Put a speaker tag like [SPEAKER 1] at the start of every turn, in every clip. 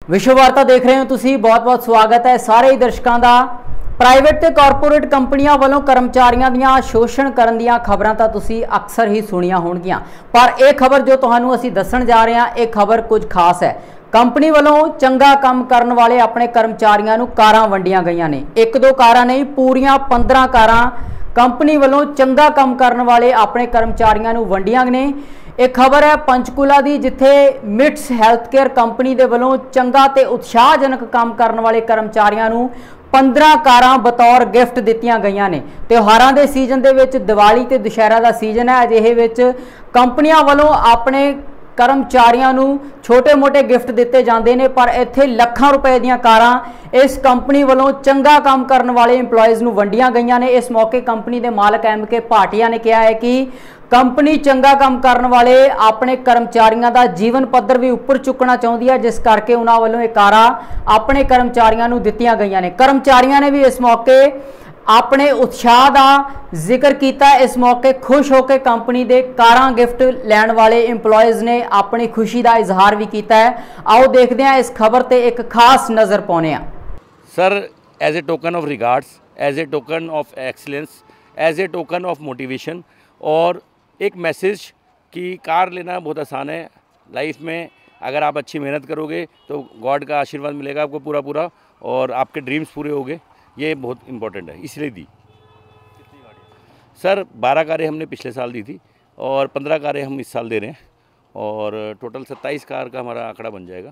[SPEAKER 1] विश्व वार्ता देख रहे हो तुसी, बहुत बहुत स्वागत है सारे ही दर्शकों का। प्राइवेट ते कॉरपोरेट कंपनियां वालों कर्मचारियों दियां शोषण करन दियां खबरां तां तुसी अक्सर ही सुनिया होणगियां, पर यह खबर जो तुहानूं असीं दस्सण जा रहे हैं, यह खबर कुछ खास है। कंपनी वालों चंगा काम करन वाले अपने कर्मचारियों नूं कारां वंडियां गईयां ने। एक दो कारां नहीं, पूरियां 15 कारां कंपनी वालों चंगा काम करन वाले अपने कर्मचारियों नूं वंडियां ने। एक खबर है पंचकूला दी, जिथे मिट्स हैल्थ केयर कंपनी दे वलों चंगा ते उत्साहजनक काम करने वाले कर्मचारियों नूं 15 कारां बतौर गिफ्ट दित्तियां गईयां ने। त्योहारां दे सीजन दे विच दिवाली ते दुशहरा दा सीजन है, अजिहे विच कंपनियां वलों अपने कर्मचारियों नूं छोटे मोटे गिफ्ट दिते जाते हैं, पर इत्थे लाखां रुपए दीयां कारां इस कंपनी वालों चंगा काम करने वाले इंप्लॉयज़ नूं वंडियां गईयां ने। इस मौके कंपनी के मालक MK भाटिया ने कहा है कि कंपनी चंगा काम करने वाले अपने कर्मचारियों का जीवन पद्धर भी उपर चुकना चाहती है, जिस करके उन्होंने वालों ये कारां अपने कर्मचारियों नूं दित्तियां गईयां ने। कर्मचारियों ने भी इस मौके अपने उत्साह का जिक्र किया। इस मौके खुश होकर कंपनी के कारां गिफ्ट लैण वाले इंप्लॉयज़ ने अपनी खुशी का इजहार भी किया है। आओ देखते हैं इस खबर पर एक खास नज़र पाने।
[SPEAKER 2] Sir, as a token of regards, as a token of excellence, as a token of motivation और एक मैसेज कि कार लेना बहुत आसान है लाइफ में। अगर आप अच्छी मेहनत करोगे तो गॉड का आशीर्वाद मिलेगा आपको पूरा पूरा, और आपके ड्रीम्स पूरे होंगे। ये बहुत इंपॉर्टेंट है, इसलिए दी। कितनी गाड़ियाँ? सर 12 कारें हमने पिछले साल दी थी और 15 कारें हम इस साल दे रहे हैं, और टोटल 27 कार का हमारा आंकड़ा बन जाएगा।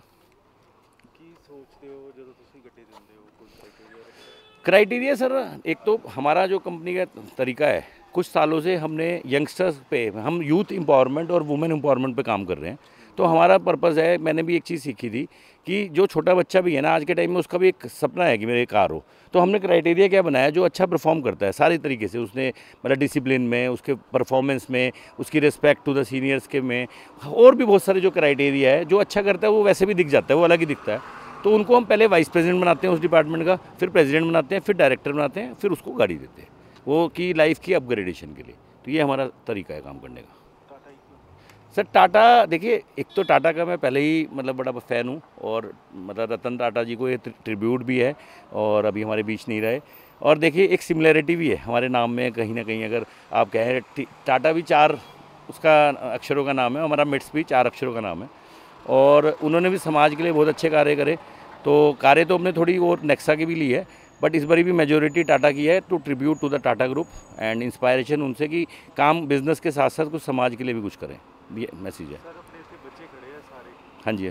[SPEAKER 2] क्राइटेरिया सर, एक तो हमारा जो कंपनी का तरीका है, कुछ सालों से हमने यंगस्टर्स पे, हम यूथ एम्पावरमेंट और वुमेन एम्पावरमेंट पे काम कर रहे हैं। तो हमारा पर्पज़ है, मैंने भी एक चीज़ सीखी थी कि जो छोटा बच्चा भी है ना आज के टाइम में, उसका भी एक सपना है कि मेरे कार हो। तो हमने क्राइटेरिया क्या बनाया, जो अच्छा परफॉर्म करता है सारी तरीके से, उसने मतलब डिसिप्लिन में, उसके परफॉर्मेंस में, उसकी रिस्पेक्ट टू द सीनियर्स के में, और भी बहुत सारे जो क्राइटेरिया है, जो अच्छा करता है वो वैसे भी दिख जाता है, वो अलग ही दिखता है। तो उनको हम पहले वाइस प्रेसिडेंट बनाते हैं उस डिपार्टमेंट का, फिर प्रेसिडेंट बनाते हैं, फिर डायरेक्टर बनाते हैं, फिर उसको गाड़ी देते हैं वो की लाइफ की अपग्रेडेशन के लिए। तो ये हमारा तरीका है काम करने का। सर टाटा, देखिए एक तो टाटा का मैं पहले ही मतलब बड़ा फ़ैन हूँ, और मतलब रतन टाटा जी को ये ट्रिब्यूट भी है, और अभी हमारे बीच नहीं रहे। और देखिए एक सिमिलरिटी भी है हमारे नाम में कहीं ना कहीं, अगर आप कहें टाटा भी 4 उसका अक्षरों का नाम है, हमारा मिट्स भी 4 अक्षरों का नाम है, और उन्होंने भी समाज के लिए बहुत अच्छे कार्य करे। तो कार्य तो हमने थोड़ी और नेक्सा की भी ली है, बट इस बारी भी मेजोरिटी टाटा की है, to tribute to the Tata group and inspiration उनसे कि काम बिजनेस के साथ साथ कुछ समाज के लिए भी कुछ करें। ये मैसेज है। सर अपने इसके बच्चे खड़े हैं सारे। हाँ जी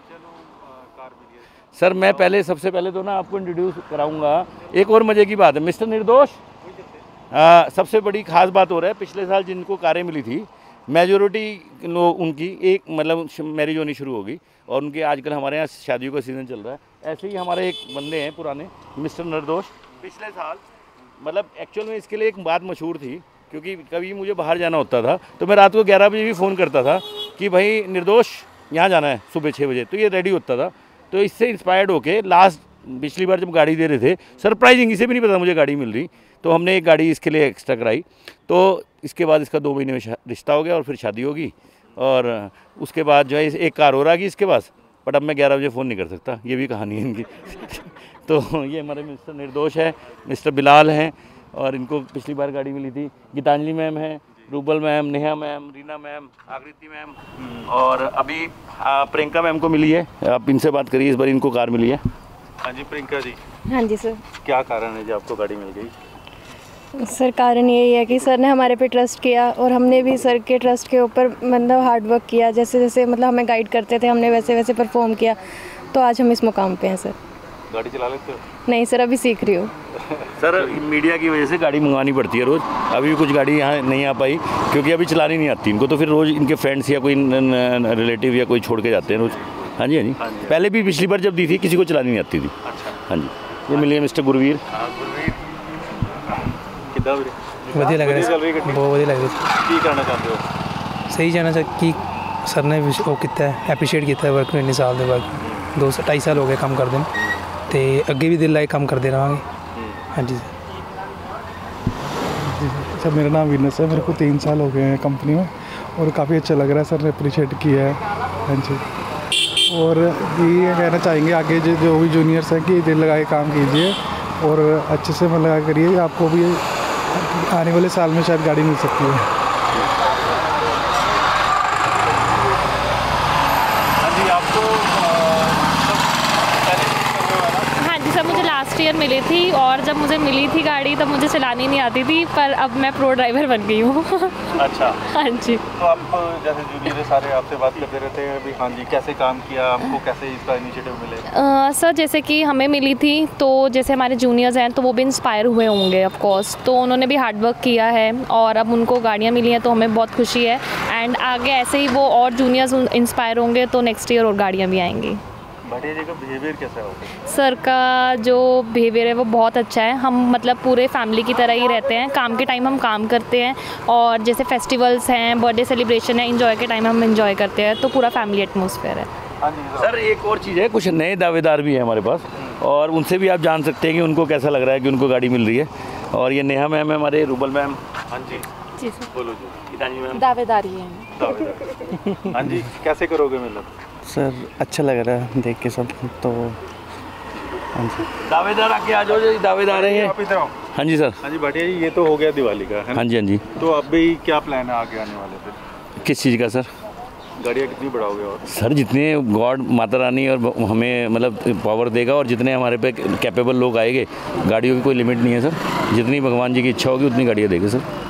[SPEAKER 2] सर, मैं पहले सबसे पहले तो ना आपको इंट्रोड्यूस कराऊंगा। एक और मज़े की बात है, मिस्टर निर्दोष सबसे बड़ी खास बात हो रहा है, पिछले साल जिनको कारें मिली थी मेजोरिटी उनकी एक मतलब मैरिज होनी शुरू होगी, और उनके आजकल हमारे यहाँ शादियों का सीज़न चल रहा है। ऐसे ही हमारे एक बंदे हैं पुराने, मिस्टर निर्दोष, पिछले साल मतलब एक्चुअल में इसके लिए एक बात मशहूर थी, क्योंकि कभी मुझे बाहर जाना होता था तो मैं रात को 11 बजे भी फ़ोन करता था कि भाई निर्दोष यहाँ जाना है सुबह 6 बजे, तो ये रेडी होता था। तो इससे इंस्पायर्ड होके लास्ट पिछली बार जब गाड़ी दे रहे थे, सरप्राइजिंग, इसे भी नहीं पता मुझे गाड़ी मिल रही, तो हमने एक गाड़ी इसके लिए एक्स्ट्रा कराई। तो इसके बाद इसका 2 महीने में रिश्ता हो गया, और फिर शादी होगी, और उसके बाद जो है एक कार हो रहा है इसके पास, बट अब मैं 11 बजे फ़ोन नहीं कर सकता, ये भी कहानी है इनकी। तो ये हमारे मिस्टर निर्दोष है, मिस्टर बिलाल हैं, और इनको पिछली बार गाड़ी मिली थी। गीतांजलि मैम है, Rubal ma'am, Neha ma'am, Reena ma'am, Aakriti ma'am, और अभी प्रियंका मैम को मिली है। आप इनसे बात करिए, इस बार इनको कार मिली है। हाँ जी प्रियंका जी।
[SPEAKER 3] हाँ जी सर।
[SPEAKER 2] क्या कारण है जी आपको गाड़ी मिल गई?
[SPEAKER 3] सर कारण यही है कि सर ने हमारे पे ट्रस्ट किया, और हमने भी सर के ट्रस्ट के ऊपर मतलब हार्ड वर्क किया। जैसे जैसे मतलब हमें गाइड करते थे, हमने वैसे वैसे परफॉर्म किया, तो आज हम इस मुकाम पे हैं सर।
[SPEAKER 2] गाड़ी चला लेते हो?
[SPEAKER 3] नहीं सर, अभी सीख रही हूँ।
[SPEAKER 2] सर मीडिया की वजह से गाड़ी मंगवानी पड़ती है रोज़। अभी भी कुछ गाड़ी यहाँ नहीं आ पाई क्योंकि अभी चलानी नहीं आती इनको, तो फिर रोज़ इनके फ्रेंड्स या कोई रिलेटिव या कोई छोड़ के जाते हैं रोज़। हाँ जी हाँ जी, पहले भी पिछली बार जब दी थी किसी को चलानी नहीं आती थी। अच्छा हाँ जी, ये मिलिए मिस्टर गुरवीर।
[SPEAKER 4] ਵਧੀਆ ਲੱਗ ਰਿਹਾ, ਬਹੁਤ ਵਧੀਆ ਲੱਗ ਰਿਹਾ।
[SPEAKER 2] ਕੀ ਕਹਿਣਾ ਚਾਹੁੰਦੇ ਹੋ?
[SPEAKER 4] ਸਹੀ ਜਾਣਾ ਚਾਹ ਕਿ ਸਰ ਨੇ ਉਹ ਕੀਤਾ, ਐਪਰੀਸ਼ੀਏਟ ਕੀਤਾ ਵਰਕ ਨੂੰ, ਇੰਨੇ ਸਾਲ ਦੇ ਵਰਕ, 2-2.5 ਸਾਲ ਹੋ ਗए ਕੰਮ ਕਰਦੇ ਨੂੰ, ਤੇ ਅੱਗੇ ਵੀ ਦਿਲ ਲਾਏ ਕੰਮ ਕਰਦੇ ਰਹਾਂਗੇ। ਹਾਂਜੀ
[SPEAKER 5] सर मेरा नाम विनस है, मेरे को 3 साल हो गए हैं कंपनी में, और काफ़ी अच्छा लग रहा है। सर ने अप्रिशिएट किया है। हाँ जी। और ये कहना चाहेंगे आगे जो भी जूनियर्स हैं कि दिल लगा के काम कीजिए और अच्छे से मन लगा करिए, आपको भी आने वाले साल में शायद गाड़ी मिल सकती है।
[SPEAKER 6] हाँ जी, आपको
[SPEAKER 7] हाँ जी सर, मुझे लास्ट ईयर मिली थी और जब मुझे मिली थी गाड़ी तब मुझे चलानी नहीं आती थी, पर अब मैं प्रो ड्राइवर बन गई हूँ।
[SPEAKER 6] अच्छा,
[SPEAKER 7] हाँ जी।
[SPEAKER 6] तो आप जैसे जूनियर सारे आपसे बात करते रहते हैं भी, हाँ जी कैसे काम किया, आपको कैसे इसका इनिशिएटिव मिले?
[SPEAKER 7] सर जैसे कि हमें मिली थी तो जैसे हमारे जूनियर्स हैं तो वो भी इंस्पायर हुए होंगे ऑफ कोर्स, तो उन्होंने भी हार्ड वर्क किया है और अब उनको गाड़ियाँ मिली हैं तो हमें बहुत खुशी है। एंड आगे ऐसे ही वो और जूनियर्स इंस्पायर होंगे तो नेक्स्ट ईयर और गाड़ियाँ भी आएंगी।
[SPEAKER 6] भाटिया जी का बिहेवियर कैसा है?
[SPEAKER 7] सर का जो बिहेवियर है वो बहुत अच्छा है। हम मतलब पूरे फैमिली की तरह ही रहते हैं, काम के टाइम हम काम करते हैं और जैसे फेस्टिवल्स हैं, बर्थडे सेलिब्रेशन है, इंजॉय के टाइम हम इंजॉय करते हैं, तो पूरा फैमिली एटमॉस्फेयर है।
[SPEAKER 6] हाँ जी
[SPEAKER 2] सर एक और चीज़ है, कुछ नए दावेदार भी हैं हमारे पास और उनसे भी आप जान सकते हैं कि उनको कैसा लग रहा है कि उनको गाड़ी मिल रही है। और ये नेहा मैम है, हमारे रूबल मैम।
[SPEAKER 6] हाँ जी
[SPEAKER 7] जी सर,
[SPEAKER 6] बोलो जी। गीतांजलि मैम
[SPEAKER 7] दावेदारी है।
[SPEAKER 6] दावेदार। हाँ जी, कैसे करोगे मतलब?
[SPEAKER 8] सर अच्छा लग रहा है देख के सब, तो हाँ जी।
[SPEAKER 2] दावेदार आके आ जाओ, जो दावेदार हैं ये।
[SPEAKER 6] आप इधर आओ।
[SPEAKER 2] हाँ जी सर।
[SPEAKER 6] हाँ जी भाटिया जी, ये तो हो गया दिवाली का, है ना?
[SPEAKER 2] हाँ जी हाँ जी।
[SPEAKER 6] तो अब भी क्या प्लान है आगे आने वाले फिर?
[SPEAKER 2] किस चीज़ का सर?
[SPEAKER 6] गाड़ियाँ कितनी बढ़ाओगे? और
[SPEAKER 2] सर जितने गॉड माता रानी और हमें मतलब पावर देगा और जितने हमारे पे कैपेबल लोग आएंगे, गाड़ियों की कोई लिमिट नहीं है सर। जितनी भगवान जी की इच्छा होगी उतनी गाड़ियाँ देंगे सर।